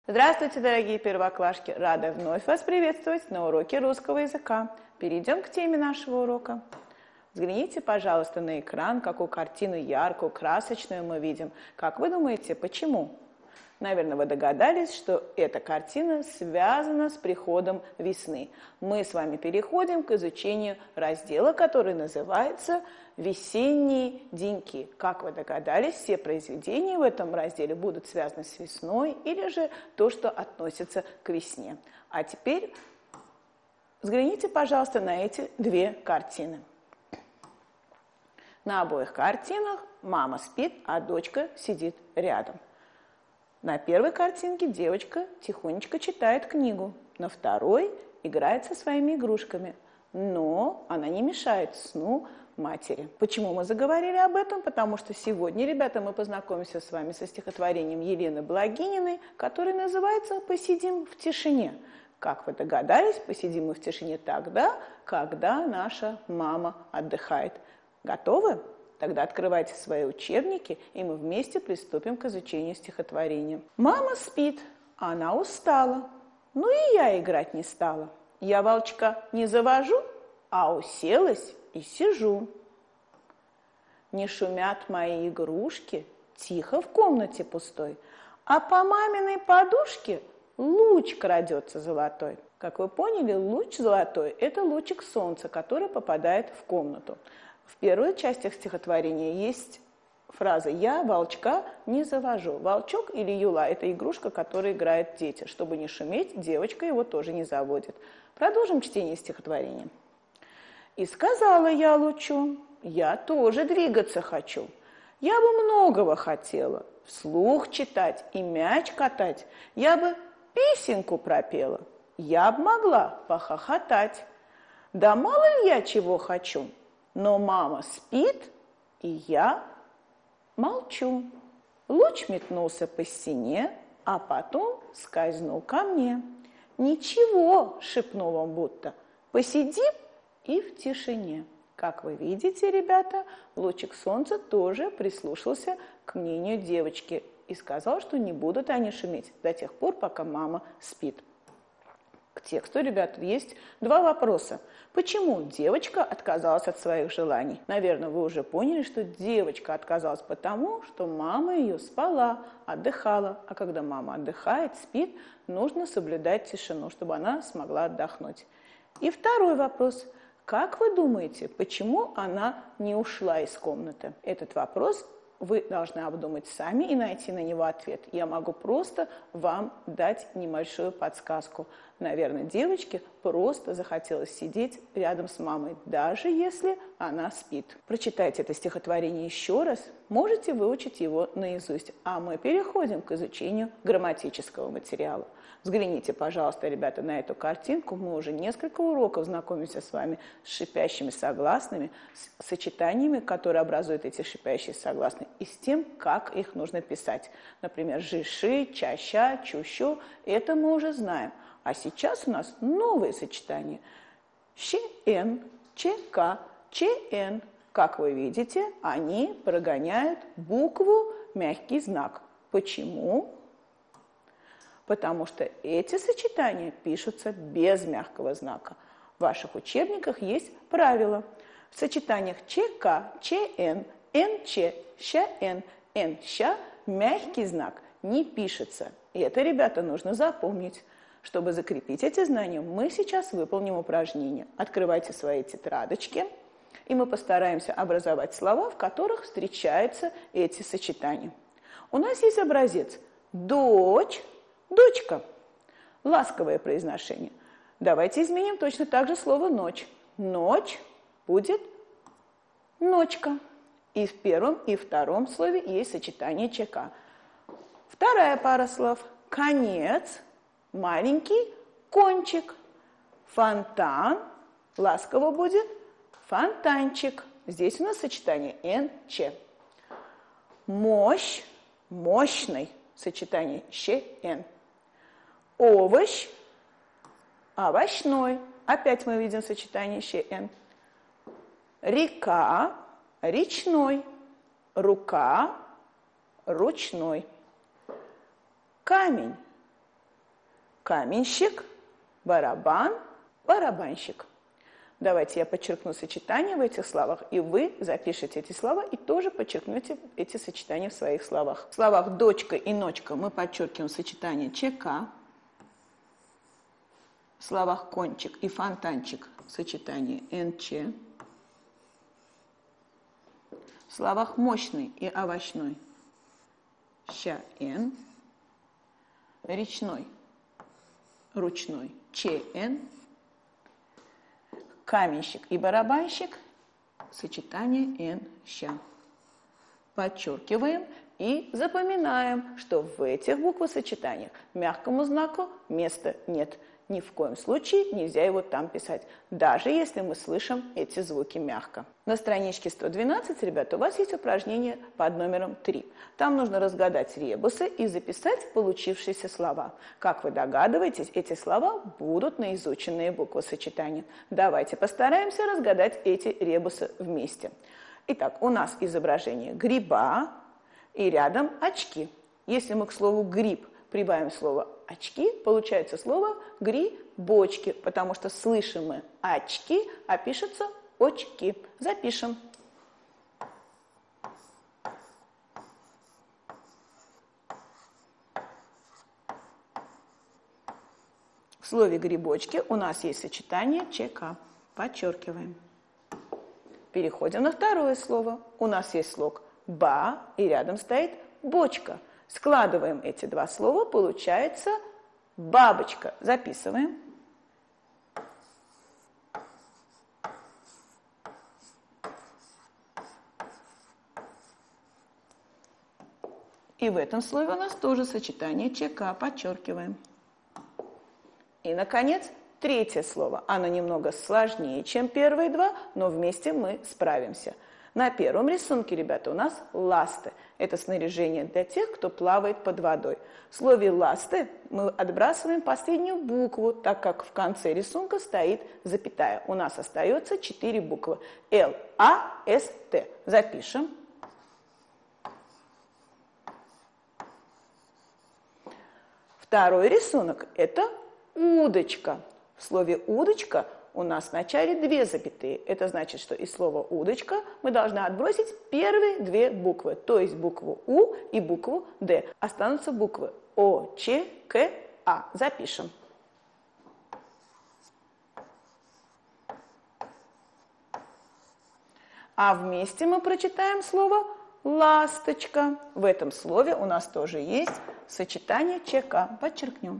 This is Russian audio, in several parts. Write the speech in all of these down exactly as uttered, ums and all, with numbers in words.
Здравствуйте, дорогие первоклашки! Рада вновь вас приветствовать на уроке русского языка. Перейдем к теме нашего урока. Взгляните, пожалуйста, на экран, какую картину яркую, красочную мы видим. Как вы думаете, почему? Наверное, вы догадались, что эта картина связана с приходом весны. Мы с вами переходим к изучению раздела, который называется «Весенние деньки». Как вы догадались, все произведения в этом разделе будут связаны с весной или же то, что относится к весне. А теперь взгляните, пожалуйста, на эти две картины. На обоих картинах мама спит, а дочка сидит рядом. На первой картинке девочка тихонечко читает книгу, на второй играет со своими игрушками, но она не мешает сну матери. Почему мы заговорили об этом? Потому что сегодня, ребята, мы познакомимся с вами со стихотворением Елены Благининой, которое называется «Посидим в тишине». Как вы догадались, посидим мы в тишине тогда, когда наша мама отдыхает. Готовы? Тогда открывайте свои учебники, и мы вместе приступим к изучению стихотворения. Мама спит, она устала, ну и я играть не стала. Я волчка не завожу, а уселась и сижу. Не шумят мои игрушки, тихо в комнате пустой, а по маминой подушке луч крадется золотой. Как вы поняли, луч золотой – это лучик солнца, который попадает в комнату. В первой части стихотворения есть фраза «Я волчка не завожу». Волчок или юла – это игрушка, которой играют дети. Чтобы не шуметь, девочка его тоже не заводит. Продолжим чтение стихотворения. «И сказала я лучу, я тоже двигаться хочу. Я бы многого хотела, вслух читать и мяч катать. Я бы песенку пропела, я б могла похохотать. Да мало ли я чего хочу, но мама спит, и я молчу». Луч метнулся по стене, а потом скользнул ко мне. «Ничего», — шепнул он будто, — «посидим и в тишине». Как вы видите, ребята, лучик солнца тоже прислушался к мнению девочки и сказал, что не будут они шуметь до тех пор, пока мама спит. К тексту, ребята, есть два вопроса. Почему девочка отказалась от своих желаний? Наверное, вы уже поняли, что девочка отказалась потому, что мама ее спала, отдыхала. А когда мама отдыхает, спит, нужно соблюдать тишину, чтобы она смогла отдохнуть. И второй вопрос. Как вы думаете, почему она не ушла из комнаты? Этот вопрос вы должны обдумать сами и найти на него ответ. Я могу просто вам дать небольшую подсказку. Наверное, девочке просто захотелось сидеть рядом с мамой, даже если она спит. Прочитайте это стихотворение еще раз, можете выучить его наизусть. А мы переходим к изучению грамматического материала. Взгляните, пожалуйста, ребята, на эту картинку. Мы уже несколько уроков знакомимся с вами с шипящими согласными, с сочетаниями, которые образуют эти шипящие согласные, и с тем, как их нужно писать. Например, жиши, чаща, чущу. Это мы уже знаем. А сейчас у нас новые сочетания. щ-н, ч-к, ч-н. Как вы видите, они прогоняют букву мягкий знак. Почему? Потому что эти сочетания пишутся без мягкого знака. В ваших учебниках есть правило. В сочетаниях ЧК, ЧН, НЧ, ЩН, НЩ мягкий знак не пишется. И это, ребята, нужно запомнить. Чтобы закрепить эти знания, мы сейчас выполним упражнение. Открывайте свои тетрадочки, и мы постараемся образовать слова, в которых встречаются эти сочетания. У нас есть образец «дочь», «дочка». Ласковое произношение. Давайте изменим точно так же слово «ночь». Ночь будет ночка. И в первом, и втором слове есть сочетание ЧК. Вторая пара слов. Конец, маленький кончик. Фонтан, ласково будет фонтанчик. Здесь у нас сочетание НЧ. Мощь, мощный, сочетание ЩН. Овощ, овощной. Опять мы видим сочетание ЩН. Река, речной. Рука, ручной. Камень, каменщик, барабан, барабанщик. Давайте я подчеркну сочетание в этих словах, и вы запишите эти слова и тоже подчеркнете эти сочетания в своих словах. В словах дочка и ночка мы подчеркиваем сочетание ЧК. В словах кончик и фонтанчик сочетание НЧ. В словах мощный и овощной ЩН. Речной, ручной ЧН. Каменщик и барабанщик сочетание НЩ. Подчеркиваем и запоминаем, что в этих буквосочетаниях мягкому знаку места нет. Ни в коем случае нельзя его там писать, даже если мы слышим эти звуки мягко. На страничке сто двенадцать, ребята, у вас есть упражнение под номером три. Там нужно разгадать ребусы и записать получившиеся слова. Как вы догадываетесь, эти слова будут на изученные буквосочетания. Давайте постараемся разгадать эти ребусы вместе. Итак, у нас изображение гриба и рядом очки. Если мы к слову гриб прибавим слово очки, получается слово грибочки, потому что слышим мы очки, а пишется очки. Запишем. В слове грибочки у нас есть сочетание ЧК. Подчеркиваем. Переходим на второе слово. У нас есть слог ба, и рядом стоит бочка. Складываем эти два слова, получается бабочка. Записываем. И в этом слове у нас тоже сочетание ЧК. Подчеркиваем. И, наконец, третье слово. Оно немного сложнее, чем первые два, но вместе мы справимся. На первом рисунке, ребята, у нас ласты. Это снаряжение для тех, кто плавает под водой. В слове «ласты» мы отбрасываем последнюю букву, так как в конце рисунка стоит запятая. У нас остается четыре буквы. Л, А, С, Т. Запишем. Второй рисунок – это удочка. В слове «удочка» у нас в начале две запятые. Это значит, что из слова «удочка» мы должны отбросить первые две буквы, то есть букву «У» и букву «Д». Останутся буквы О, Ч, К, А. Запишем. А вместе мы прочитаем слово «ласточка». В этом слове у нас тоже есть сочетание ЧК. Подчеркнем.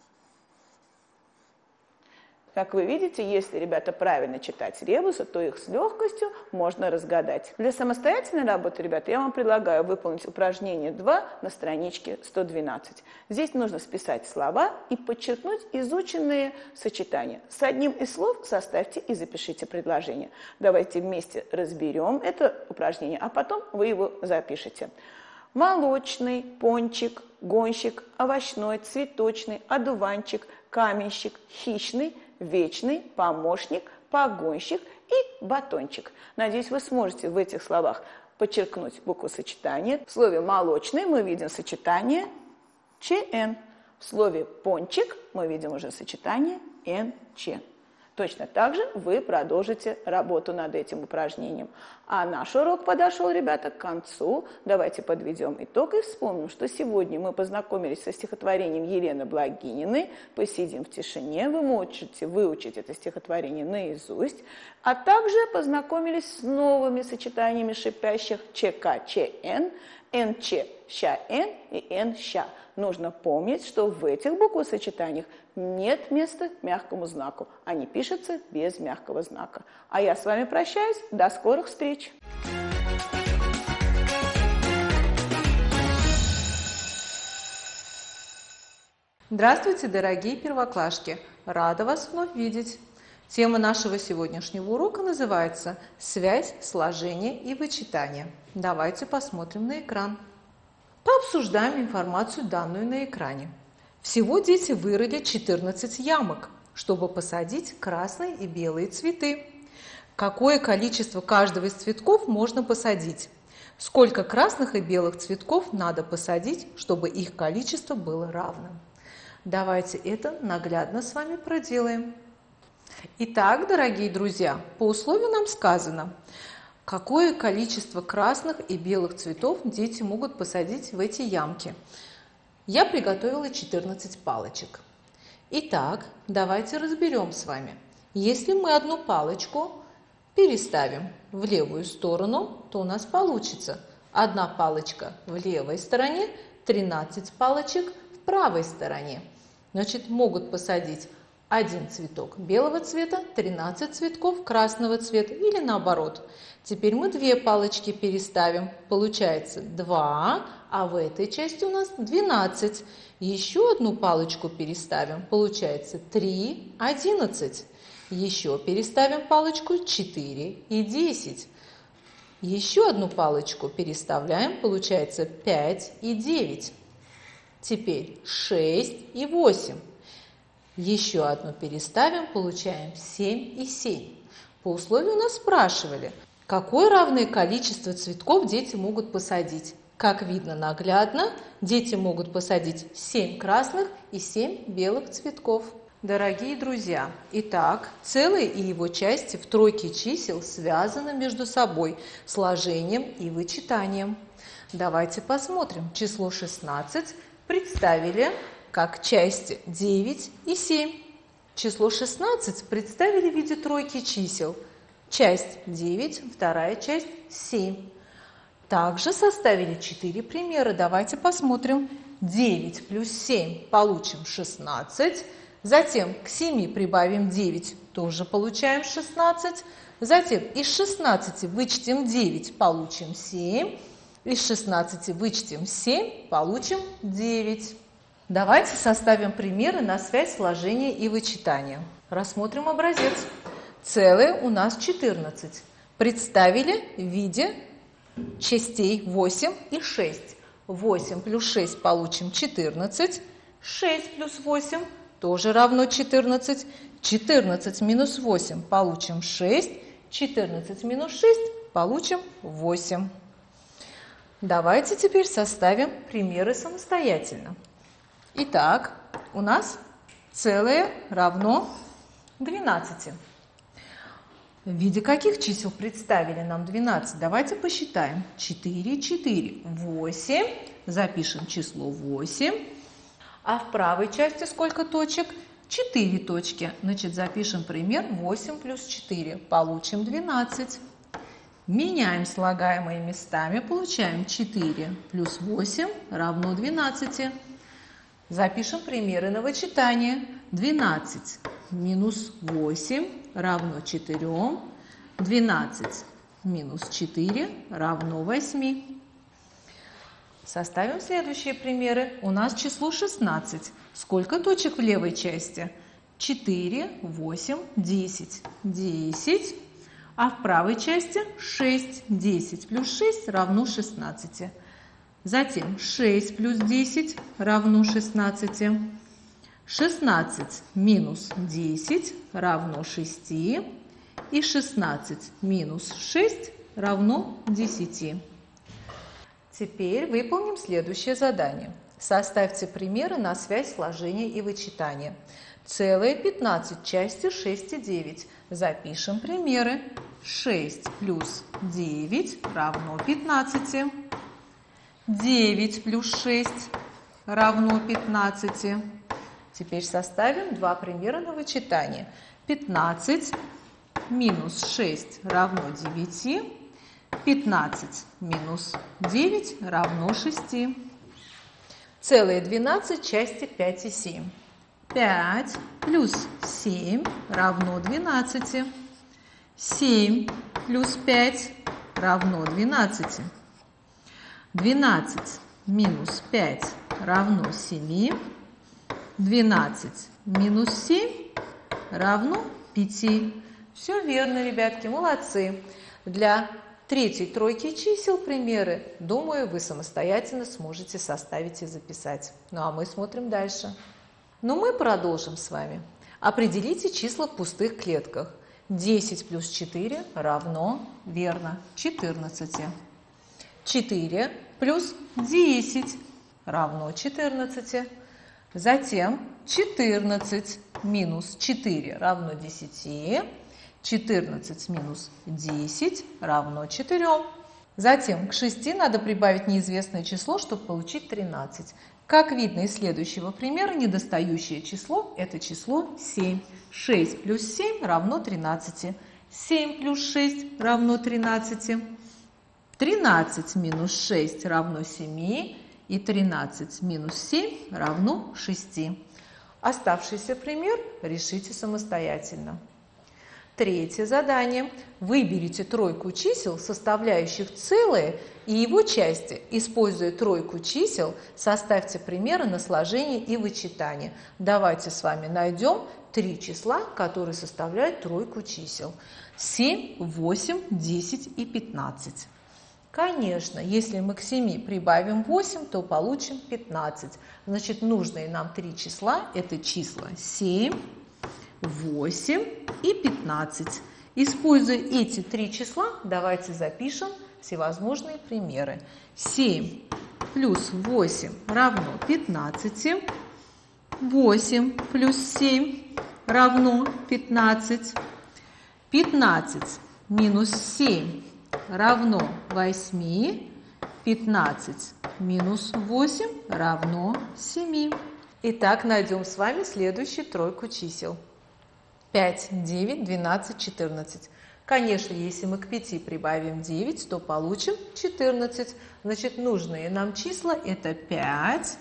Как вы видите, если, ребята, правильно читать ребусы, то их с легкостью можно разгадать. Для самостоятельной работы, ребята, я вам предлагаю выполнить упражнение два на страничке сто двенадцать. Здесь нужно списать слова и подчеркнуть изученные сочетания. С одним из слов составьте и запишите предложение. Давайте вместе разберем это упражнение, а потом вы его запишете. Молочный, пончик, гонщик, овощной, цветочный, одуванчик, каменщик, хищный, вечный, помощник, погонщик и батончик. Надеюсь, вы сможете в этих словах подчеркнуть буквосочетание. В слове «молочный» мы видим сочетание ЧН. В слове «пончик» мы видим уже сочетание НЧ. Точно так же вы продолжите работу над этим упражнением. А наш урок подошел, ребята, к концу. Давайте подведем итог и вспомним, что сегодня мы познакомились со стихотворением Елены Благининой «Посидим в тишине». Вы можете выучить это стихотворение наизусть. А также познакомились с новыми сочетаниями шипящих ЧК, ЧН, НЧ, ЩН и НЩ. Нужно помнить, что в этих буквосочетаниях нет места мягкому знаку. Они пишутся без мягкого знака. А я с вами прощаюсь. До скорых встреч! Здравствуйте, дорогие первоклашки! Рада вас вновь видеть. Тема нашего сегодняшнего урока называется «Связь, сложение и вычитание». Давайте посмотрим на экран. Пообсуждаем информацию, данную на экране. Всего дети вырыли четырнадцать ямок, чтобы посадить красные и белые цветы. Какое количество каждого из цветков можно посадить? Сколько красных и белых цветков надо посадить, чтобы их количество было равным? Давайте это наглядно с вами проделаем. Итак, дорогие друзья, по условию нам сказано, какое количество красных и белых цветов дети могут посадить в эти ямки. Я приготовила четырнадцать палочек. Итак, давайте разберем с вами. Если мы одну палочку переставим в левую сторону, то у нас получится одна палочка в левой стороне, тринадцать палочек в правой стороне. Значит, могут посадить один цветок белого цвета, тринадцать цветков красного цвета или наоборот. Теперь мы две палочки переставим. Получается два, а в этой части у нас двенадцать. Еще одну палочку переставим. Получается три, одиннадцать. Еще переставим палочку четыре и десять. Еще одну палочку переставляем. Получается пять и девять. Теперь шесть и восемь. Еще одну переставим, получаем семь и семь. По условию нас спрашивали, какое равное количество цветков дети могут посадить. Как видно наглядно, дети могут посадить семь красных и семь белых цветков. Дорогие друзья, итак, целое и его части в тройке чисел связаны между собой сложением и вычитанием. Давайте посмотрим. Число шестнадцать представили как части девять и семь. Число шестнадцать представили в виде тройки чисел. Часть девять, вторая часть семь. Также составили четыре примера. Давайте посмотрим. девять плюс семь получим шестнадцать. Затем к семи прибавим девять, тоже получаем шестнадцать. Затем из шестнадцати вычтем девять, получим семь. Из шестнадцати вычтем семь, получим девять. Давайте составим примеры на связь сложения и вычитания. Рассмотрим образец. Целое у нас четырнадцать. Представили в виде частей восемь и шесть. восемь плюс шесть получим четырнадцать. шесть плюс восемь тоже равно четырнадцать. четырнадцать минус восемь получим шесть. четырнадцать минус шесть получим восемь. Давайте теперь составим примеры самостоятельно. Итак, у нас целое равно двенадцати. В виде каких чисел представили нам двенадцать? Давайте посчитаем. четыре, четыре, восемь. Запишем число восемь. А в правой части сколько точек? четыре точки. Значит, запишем пример восемь плюс четыре. Получим двенадцать. Меняем слагаемые местами. Получаем четыре плюс восемь равно двенадцати. Запишем примеры на вычитание. двенадцать минус восемь равно четырем. двенадцать минус четыре равно восьми. Составим следующие примеры. У нас число шестнадцать. Сколько точек в левой части? четыре, восемь, десять. десять. А в правой части шесть. десять плюс шесть равно шестнадцати. Затем шесть плюс десять равно шестнадцати. шестнадцать минус десять равно шести. И шестнадцать минус шесть равно десяти. Теперь выполним следующее задание. Составьте примеры на связь сложения и вычитания. Целое пятнадцать, части шесть и девять. Запишем примеры. шесть плюс девять равно пятнадцати. девять плюс шесть равно пятнадцати. Теперь составим два примера на вычитание. пятнадцать минус шесть равно девяти. пятнадцать минус девять равно шести. Целые двенадцать, части пять и семь. пять плюс семь равно двенадцати. семь плюс пять равно двенадцати. двенадцать минус пять равно семи. двенадцать минус семь равно пяти. Все верно, ребятки, молодцы. Для третьей тройки чисел примеры, думаю, вы самостоятельно сможете составить и записать. Ну а мы смотрим дальше. Но мы продолжим с вами. Определите числа в пустых клетках. десять плюс четыре равно, верно, четырнадцати. четыре плюс десять равно четырнадцати. Затем четырнадцать минус четыре равно десяти. четырнадцать минус десять равно четырем. Затем к шести надо прибавить неизвестное число, чтобы получить тринадцать. Как видно из следующего примера, недостающее число – это число семь. шесть плюс семь равно тринадцати. семь плюс шесть равно тринадцати. тринадцать минус шесть равно семи. И тринадцать минус семь равно шести. Оставшийся пример решите самостоятельно. Третье задание. Выберите тройку чисел, составляющих целое, и его части. Используя тройку чисел, составьте примеры на сложение и вычитание. Давайте с вами найдем три числа, которые составляют тройку чисел. семь, восемь, десять и пятнадцать. Конечно, если мы к семи прибавим восемь, то получим пятнадцать. Значит, нужные нам три числа – это числа семь, восемь и пятнадцать. Используя эти три числа, давайте запишем всевозможные примеры. семь плюс восемь равно пятнадцати. восемь плюс семь равно пятнадцать. пятнадцать минус семь равно восьми. пятнадцать минус восемь равно семи. Итак, найдем с вами следующую тройку чисел. пять, девять, двенадцать, четырнадцать. Конечно, если мы к пяти прибавим девять, то получим четырнадцать. Значит, нужные нам числа – это пять,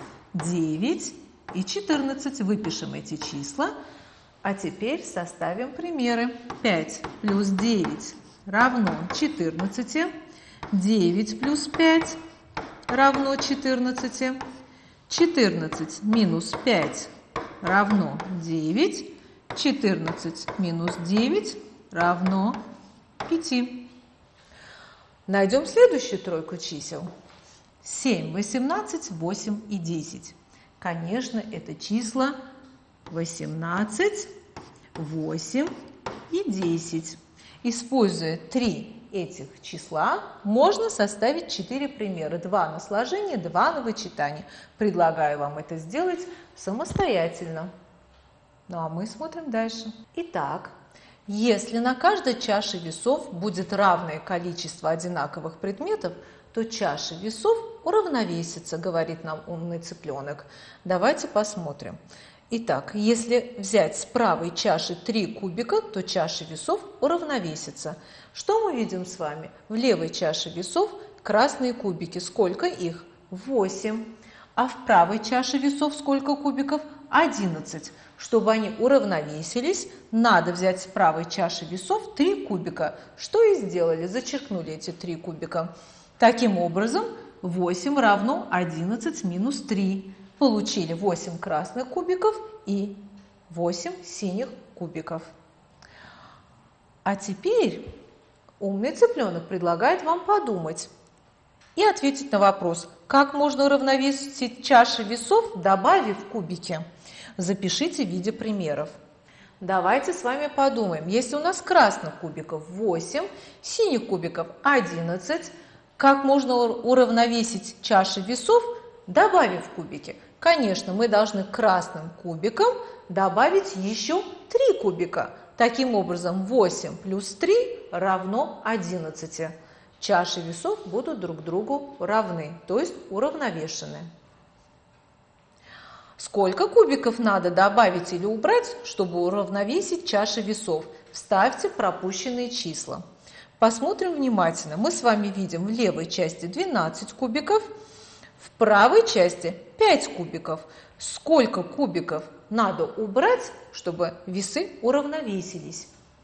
девять и четырнадцать. Выпишем эти числа. А теперь составим примеры. пять плюс девять равно четырнадцати. девять плюс пять равно четырнадцати. четырнадцать минус пять равно девять. четырнадцать минус девять равно пяти. Найдем следующую тройку чисел. семь, восемнадцать, восемь и десять. Конечно, это числа восемнадцать, восемь и десять. Используя три этих числа, можно составить четыре примера. два на сложение, два на вычитание. Предлагаю вам это сделать самостоятельно. Ну а мы смотрим дальше. Итак, если на каждой чаше весов будет равное количество одинаковых предметов, то чаша весов уравновесится, говорит нам умный цыпленок. Давайте посмотрим. Итак, если взять с правой чаши три кубика, то чаша весов уравновесится. Что мы видим с вами? В левой чаше весов красные кубики. Сколько их? восемь. А в правой чаше весов сколько кубиков? одиннадцать. Чтобы они уравновесились, надо взять с правой чаши весов три кубика. Что и сделали, зачеркнули эти три кубика. Таким образом, восемь равно одиннадцать минус три. Получили восемь красных кубиков и восемь синих кубиков. А теперь умный цыпленок предлагает вам подумать и ответить на вопрос, как можно уравновесить чаши весов, добавив кубики. Запишите в виде примеров. Давайте с вами подумаем. Если у нас красных кубиков восемь, синих кубиков одиннадцать, как можно уравновесить чаши весов, добавив кубики? Конечно, мы должны к красным кубикам добавить еще три кубика. Таким образом, восемь плюс три равно одиннадцати. Чаши весов будут друг другу равны, то есть уравновешены. Сколько кубиков надо добавить или убрать, чтобы уравновесить чаши весов? Вставьте пропущенные числа. Посмотрим внимательно. Мы с вами видим в левой части двенадцать кубиков, в правой части пять кубиков. Сколько кубиков надо убрать, чтобы весы уравновесились?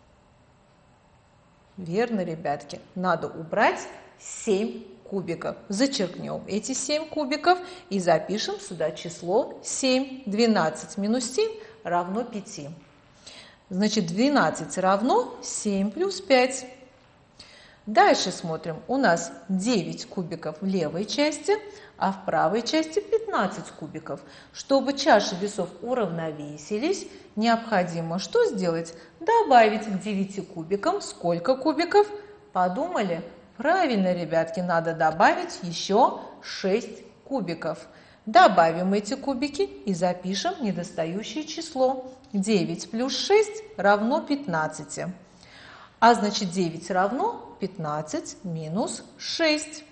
Верно, ребятки, надо убрать семь кубиков. Зачеркнем эти семь кубиков и запишем сюда число семь. двенадцать минус семь равно пяти. Значит, двенадцать равно семь плюс пять. Дальше смотрим. У нас девять кубиков в левой части, а в правой части пятнадцать кубиков. Чтобы чаши весов уравновесились, необходимо что сделать? Добавить к девяти кубикам сколько кубиков? Подумали? Правильно, ребятки, надо добавить еще шесть кубиков. Добавим эти кубики и запишем недостающее число. девять плюс шесть равно пятнадцати. А значит девять равно пятнадцать минус шесть.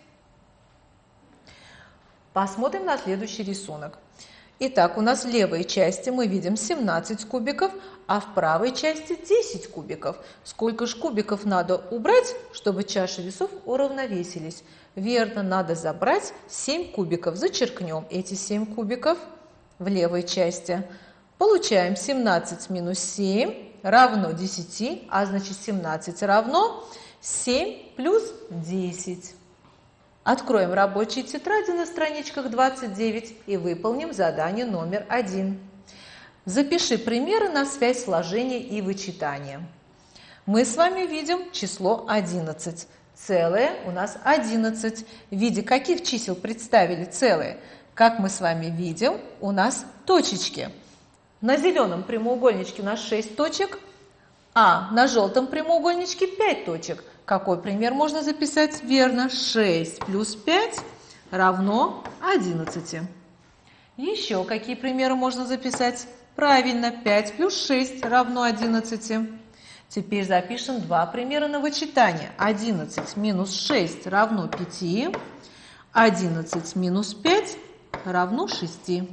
Посмотрим на следующий рисунок. Итак, у нас в левой части мы видим семнадцать кубиков, а в правой части десять кубиков. Сколько же кубиков надо убрать, чтобы чаши весов уравновесились? Верно, надо забрать семь кубиков. Зачеркнем эти семь кубиков в левой части. Получаем семнадцать минус семь равно десяти, а значит семнадцать равно семь плюс десять. Откроем рабочие тетради на страничках двадцать девять и выполним задание номер один. Запиши примеры на связь сложения и вычитания. Мы с вами видим число одиннадцать. Целое у нас одиннадцать. В виде каких чисел представили целые? Как мы с вами видим, у нас точечки. На зеленом прямоугольничке у нас шесть точек, а на желтом прямоугольничке пять точек. Какой пример можно записать? Верно, шесть плюс пять равно одиннадцати. Еще какие примеры можно записать? Правильно, пять плюс шесть равно одиннадцати. Теперь запишем два примера на вычитание. одиннадцать минус шесть равно пяти. одиннадцать минус пять равно шести.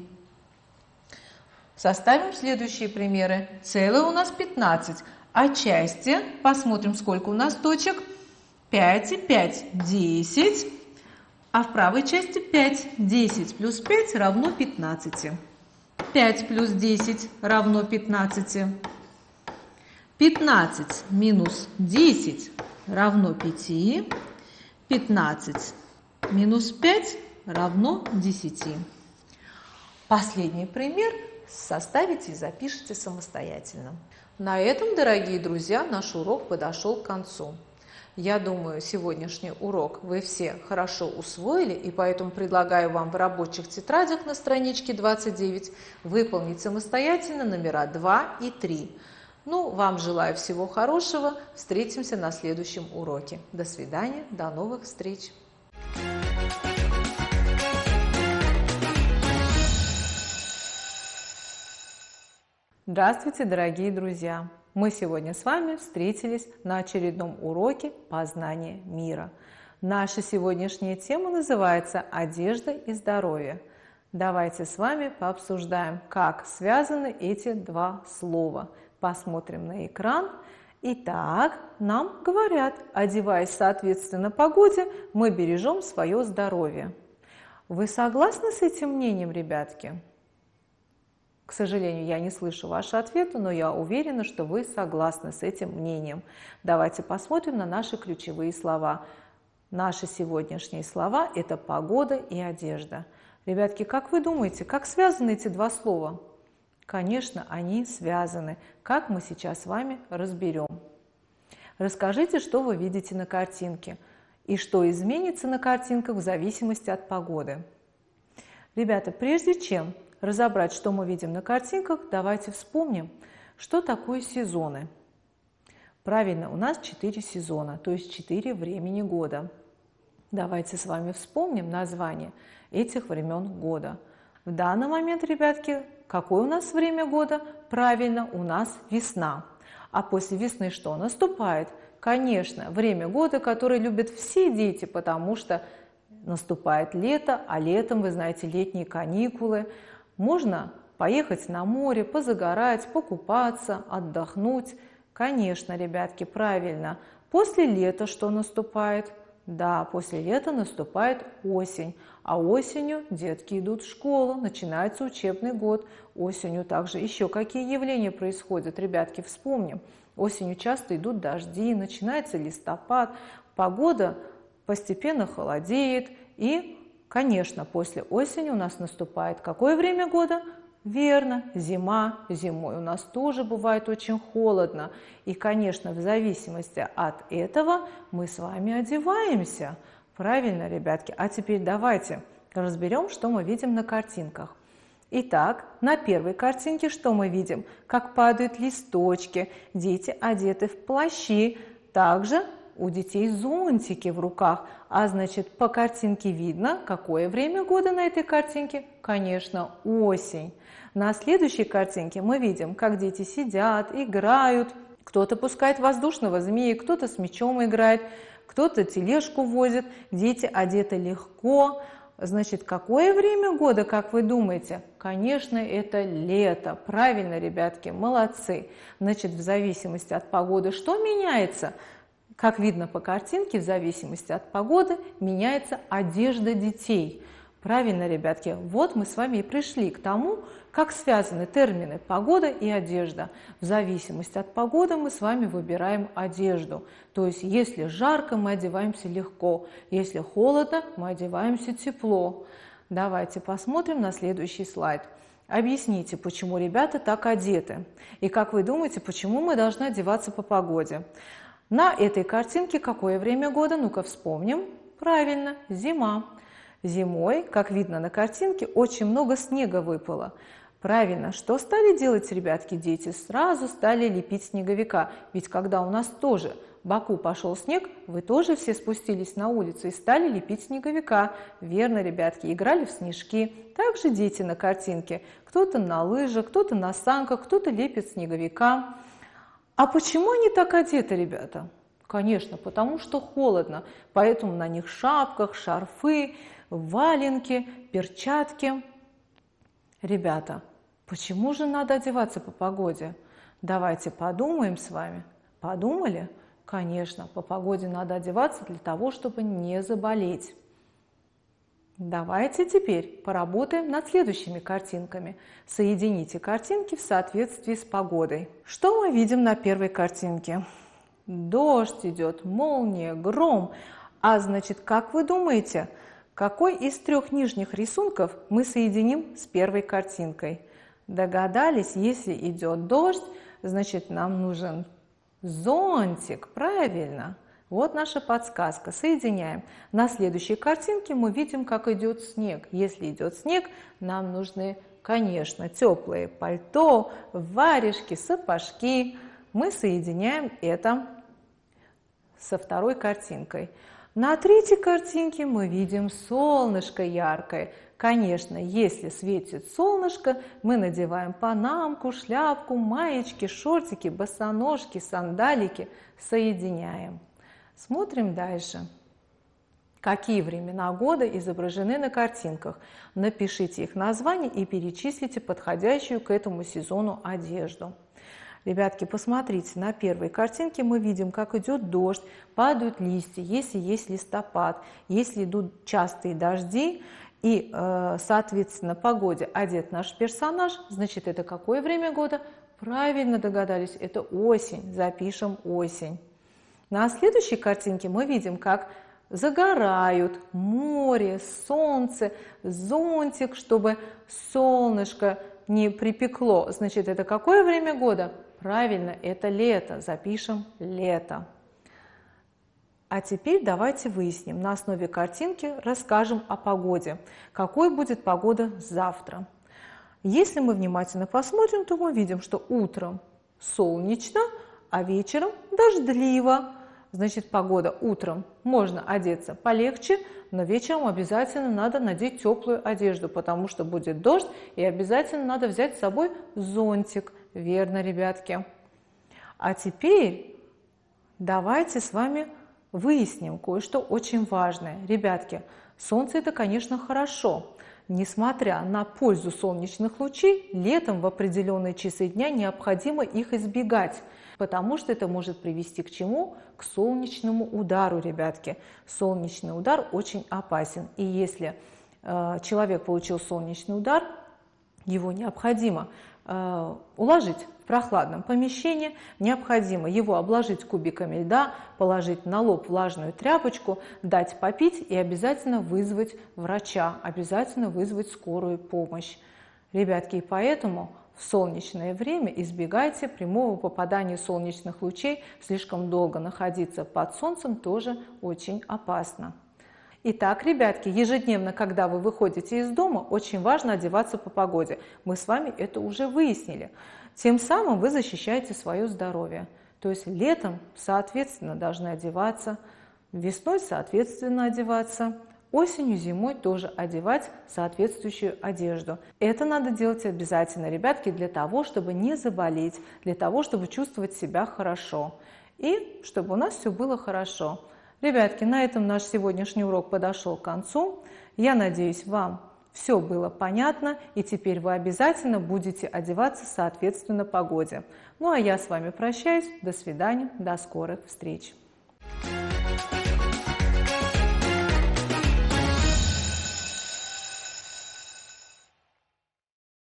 Составим следующие примеры. Целое у нас пятнадцать. А части, посмотрим, сколько у нас точек. пять и пять, десять. А в правой части пять. десять плюс пять равно пятнадцати. пять плюс десять равно пятнадцати. пятнадцать минус десять равно пяти. пятнадцать минус пять равно десяти. Последний пример составите и запишите самостоятельно. На этом, дорогие друзья, наш урок подошел к концу. Я думаю, сегодняшний урок вы все хорошо усвоили, и поэтому предлагаю вам в рабочих тетрадях на страничке двадцать девять выполнить самостоятельно номера два и три. Ну, вам желаю всего хорошего. Встретимся на следующем уроке. До свидания, до новых встреч. Здравствуйте, дорогие друзья! Мы сегодня с вами встретились на очередном уроке познания мира. Наша сегодняшняя тема называется «Одежда и здоровье». Давайте с вами пообсуждаем, как связаны эти два слова. Посмотрим на экран. Итак, нам говорят, одеваясь соответственно погоде, мы бережем свое здоровье. Вы согласны с этим мнением, ребятки? К сожалению, я не слышу ваши ответы, но я уверена, что вы согласны с этим мнением. Давайте посмотрим на наши ключевые слова. Наши сегодняшние слова – это погода и одежда. Ребятки, как вы думаете, как связаны эти два слова? Конечно, они связаны. Как мы сейчас с вами разберем. Расскажите, что вы видите на картинке и что изменится на картинках в зависимости от погоды. Ребята, прежде чем разобрать, что мы видим на картинках, давайте вспомним, что такое сезоны. Правильно, у нас четыре сезона, то есть четыре времени года. Давайте с вами вспомним название этих времен года. В данный момент, ребятки, какое у нас время года? Правильно, у нас весна. А после весны что наступает? Конечно, время года, которое любят все дети, потому что наступает лето, а летом, вы знаете, летние каникулы. Можно поехать на море, позагорать, покупаться, отдохнуть. Конечно, ребятки, правильно. После лета что наступает? Да, после лета наступает осень. А осенью детки идут в школу, начинается учебный год. Осенью также еще какие явления происходят? Ребятки, вспомним. Осенью часто идут дожди, начинается листопад, погода постепенно холодеет и... Конечно, после осени у нас наступает какое время года? Верно, зима. Зимой у нас тоже бывает очень холодно. И, конечно, в зависимости от этого мы с вами одеваемся. Правильно, ребятки? А теперь давайте разберем, что мы видим на картинках. Итак, на первой картинке что мы видим? Как падают листочки, дети одеты в плащи. Также у детей зонтики в руках, а значит, по картинке видно, какое время года на этой картинке? Конечно, осень. На следующей картинке мы видим, как дети сидят, играют. Кто-то пускает воздушного змея, кто-то с мячом играет, кто-то тележку возит. Дети одеты легко. Значит, какое время года, как вы думаете? Конечно, это лето. Правильно, ребятки, молодцы. Значит, в зависимости от погоды что меняется? Как видно по картинке, в зависимости от погоды меняется одежда детей. Правильно, ребятки, вот мы с вами и пришли к тому, как связаны термины погода и одежда. В зависимости от погоды мы с вами выбираем одежду. То есть, если жарко, мы одеваемся легко, если холодно, мы одеваемся тепло. Давайте посмотрим на следующий слайд. Объясните, почему ребята так одеты. И как вы думаете, почему мы должны одеваться по погоде? На этой картинке какое время года? Ну-ка вспомним. Правильно, зима. Зимой, как видно на картинке, очень много снега выпало. Правильно, что стали делать, ребятки, дети? Сразу стали лепить снеговика. Ведь когда у нас тоже в Баку пошел снег, вы тоже все спустились на улицу и стали лепить снеговика. Верно, ребятки, играли в снежки. Также дети на картинке. Кто-то на лыжах, кто-то на санках, кто-то лепит снеговика. А почему они так одеты, ребята? Конечно, потому что холодно, поэтому на них шапках, шарфы, валенки, перчатки. Ребята, почему же надо одеваться по погоде? Давайте подумаем с вами. Подумали? Конечно, по погоде надо одеваться для того, чтобы не заболеть. Давайте теперь поработаем над следующими картинками. Соедините картинки в соответствии с погодой. Что мы видим на первой картинке? Дождь идет, молния, гром. А значит, как вы думаете, какой из трех нижних рисунков мы соединим с первой картинкой? Догадались, если идет дождь, значит, нам нужен зонтик. Правильно. Вот наша подсказка. Соединяем. На следующей картинке мы видим, как идет снег. Если идет снег, нам нужны, конечно, теплые пальто, варежки, сапожки. Мы соединяем это со второй картинкой. На третьей картинке мы видим солнышко яркое. Конечно, если светит солнышко, мы надеваем панамку, шляпку, маечки, шортики, босоножки, сандалики. Соединяем. Смотрим дальше. Какие времена года изображены на картинках? Напишите их название и перечислите подходящую к этому сезону одежду. Ребятки, посмотрите, на первой картинке мы видим, как идет дождь, падают листья, если есть листопад, если идут частые дожди и, соответственно, погоде одет наш персонаж, значит, это какое время года? Правильно догадались, это осень, запишем осень. На следующей картинке мы видим, как загорают море, солнце, зонтик, чтобы солнышко не припекло. Значит, это какое время года? Правильно, это лето. Запишем лето. А теперь давайте выясним. На основе картинки расскажем о погоде. Какой будет погода завтра? Если мы внимательно посмотрим, то мы видим, что утром солнечно, а вечером дождливо. Значит, погода утром можно одеться полегче, но вечером обязательно надо надеть теплую одежду, потому что будет дождь, и обязательно надо взять с собой зонтик. Верно, ребятки. А теперь давайте с вами выясним кое-что очень важное. Ребятки, солнце это, конечно, хорошо. Несмотря на пользу солнечных лучей, летом в определенные часы дня необходимо их избегать, потому что это может привести к чему? К солнечному удару, ребятки. Солнечный удар очень опасен. И если э, человек получил солнечный удар, его необходимо э, уложить в прохладном помещении, необходимо его обложить кубиками льда, положить на лоб влажную тряпочку, дать попить и обязательно вызвать врача, обязательно вызвать скорую помощь. Ребятки, и поэтому в солнечное время избегайте прямого попадания солнечных лучей. Слишком долго находиться под солнцем тоже очень опасно. Итак, ребятки, ежедневно, когда вы выходите из дома, очень важно одеваться по погоде. Мы с вами это уже выяснили. Тем самым вы защищаете свое здоровье. То есть летом, соответственно, должны одеваться, весной, соответственно, одеваться, осенью, зимой тоже одевать соответствующую одежду. Это надо делать обязательно, ребятки, для того, чтобы не заболеть, для того, чтобы чувствовать себя хорошо и чтобы у нас все было хорошо. Ребятки, на этом наш сегодняшний урок подошел к концу. Я надеюсь, вам все было понятно, и теперь вы обязательно будете одеваться соответственно погоде. Ну а я с вами прощаюсь. До свидания, до скорых встреч.